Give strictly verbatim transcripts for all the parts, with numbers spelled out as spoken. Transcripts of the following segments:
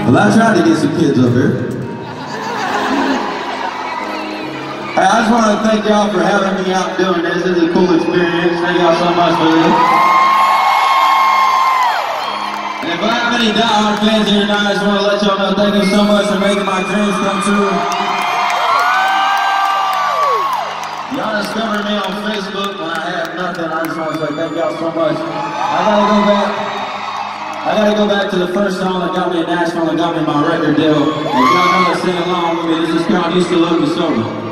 Well, I tried to get some kids up here. Hey, I just want to thank y'all for having me out doing this. This is a cool experience. Thank y'all so much for this. And if I have any diehard fans here tonight, I just want to let y'all know thank you so much for making my dreams come true. Y'all discovered me on Facebook when I had nothing. I just want to say thank y'all so much. I gotta go back. I gotta go back to the first song that got me in Nashville and got me my record deal. If y'all know to sing along with me, this is called Used to Love You Sober.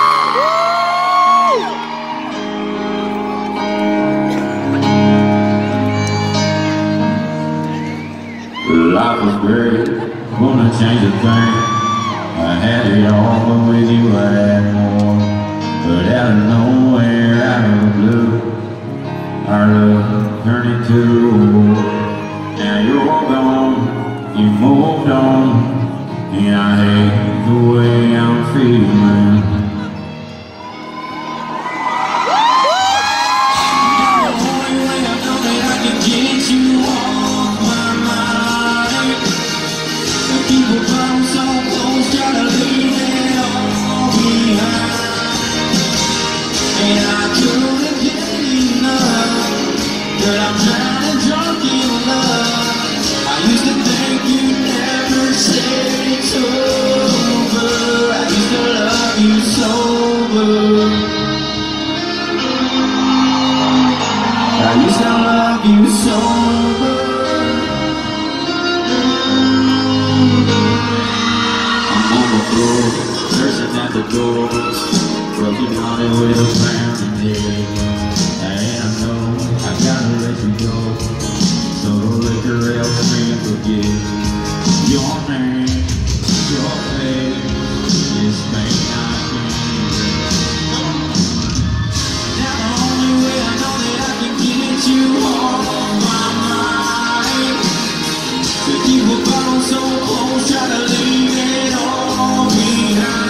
Life was great, wanna change a thing. I had it all, but with you I had more. But out of nowhere, out of the blue, our love turned into a war. Now you're gone, you moved on, and I hate the way I'm feeling. People come so close, try to leave it all behind. And I couldn't get enough, but I'm drowning drunk in love. I used to think you'd never say it's over. I used to love you sober. I used to love you sober. Cursing at the door, broken hearted with a pounding head. And I know I gotta let you go, so the liquor helps me forget your name, your face, this pain I can't. Now the only way I know that I can get you off my mind, to keep a bottle so close, try to leave it all behind.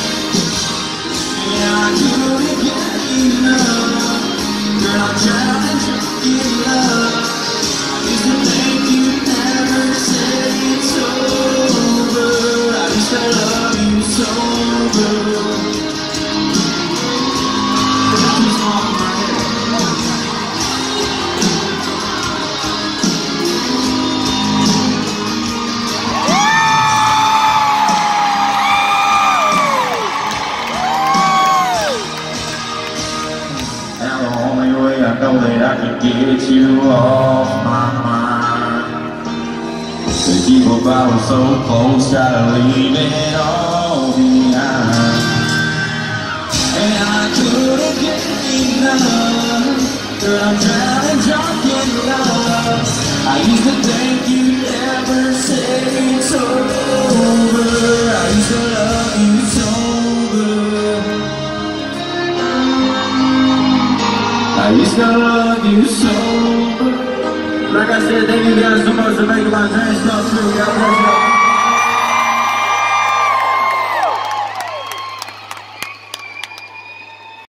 I couldn't get enough, girl, I'm drowning drunk in love. I used to think you'd never say it's over. I used to love you sober. That was on my head. I know that I can get you off my mind. To keep a bottle so close, try to leave it all behind. And I couldn't get enough, girl, I'm drowning drunk in love. I used to think you'd never say it's over. I used to love you sober. I used to love you sober. Like I said, thank you guys so much for making my dreams come true. God bless you.